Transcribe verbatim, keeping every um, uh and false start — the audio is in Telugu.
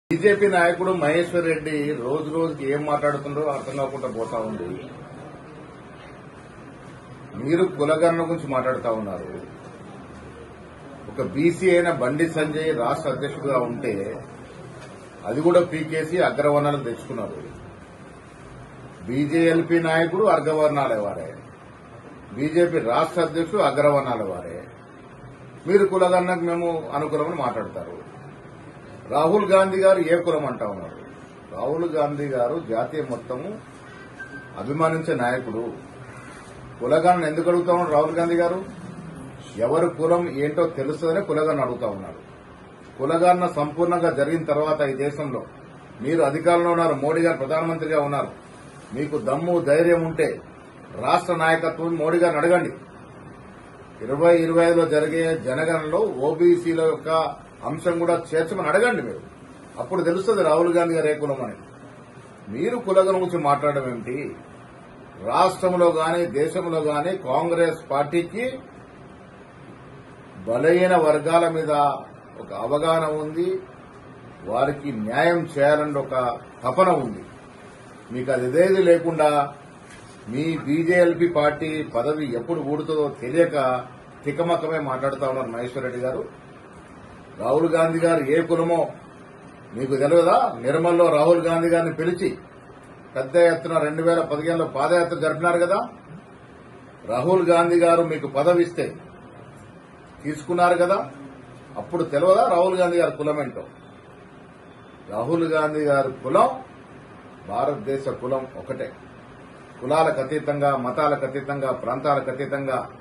బీజేపీ నాయకుడు మహేశ్వర్ రెడ్డి రోజు రోజుకి ఏం మాట్లాడుతుండో అర్థం కాకుండా పోతా ఉంది. మీరు కులగణన గురించి మాట్లాడుతా ఉన్నారు. ఒక బీసీ అయిన బండి సంజయ్ రాష్ట్ర అధ్యక్షుడిగా ఉంటే అది కూడా పీకేసి అగ్రవర్ణాలకు తెచ్చుకున్నారు. బీజేఎల్పీ నాయకుడు అగ్రవర్ణాల వారే, బీజేపీ రాష్ట్ర అధ్యక్షుడు అగ్రవర్ణాల వారే. మీరు కులగణనకు మేము అనుకూలమని మాట్లాడతారు. రాహుల్ గాంధీ గారు ఏ కులం అంటా ఉన్నారు. రాహుల్ గాంధీ గారు జాతీయ మొత్తము అభిమానించే నాయకుడు. కులగణన ఎందుకు అడుగుతా ఉన్నారు రాహుల్ గాంధీ గారు? ఎవరి కులం ఏంటో తెలుస్తుందనే కులగణన అడుగుతా ఉన్నారు. కులగణన సంపూర్ణంగా జరిగిన తర్వాత ఈ దేశంలో మీరు అధికారంలో ఉన్నారు, మోడీ గారు ప్రధానమంత్రిగా ఉన్నారు. మీకు దమ్ము ధైర్యం ఉంటే రాష్ట్ర నాయకత్వం మోడీ గారిని అడగండి. ఇరవై ఇరవై ఐదులో జరిగే జనగణనలో ఓబీసీల యొక్క అంశం కూడా చేర్చమని అడగండి. మీరు అప్పుడు తెలుస్తుంది రాహుల్ గాంధీ గారు ఏ కులం అని. మీరు కులగణన గురించి మాట్లాడడం ఏమిటి? రాష్ట్రంలో గాని దేశంలో గాని కాంగ్రెస్ పార్టీకి బలహీన వర్గాల మీద ఒక అవగాహన ఉంది. వారికి న్యాయం చేయాలని ఒక తపన ఉంది. మీకు అది ఇదేది లేకుండా మీ బీజేఎల్పీ పార్టీ పదవి ఎప్పుడు ఊడుతుందో తెలియక తికమకమే మాట్లాడుతా ఉన్నారు మహేశ్వర్ రెడ్డి గారు. రాహుల్ గాంధీ గారు ఏ కులమో మీకు తెలియదా? నిర్మల్లో రాహుల్ గాంధీ గారిని పిలిచి పెద్ద ఎత్తున రెండు వేల పదిహేనులో పాదయాత్ర జరిపినారు కదా. రాహుల్ గాంధీ గారు మీకు పదవి ఇస్తే తీసుకున్నారు కదా. అప్పుడు తెలియదా రాహుల్ గాంధీ గారి కులం ఏంటో? రాహుల్ గాంధీ గారి కులం భారతదేశ కులం ఒకటే. కులాలకు అతీతంగా, మతాలకు అతీతంగా, ప్రాంతాలకు అతీతంగా